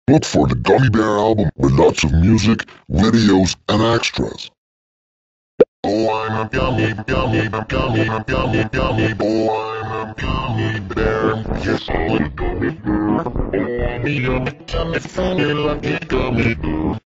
Look for the Gummy Bear album with lots of music, videos, and extras. Oh, I'm a gummy, gummy, gummy, gummy, gummy. Oh, I'm a gummy bear. Yes, I'm a gummy bear. Oh, I'm a gummy, funny, lucky gummy bear.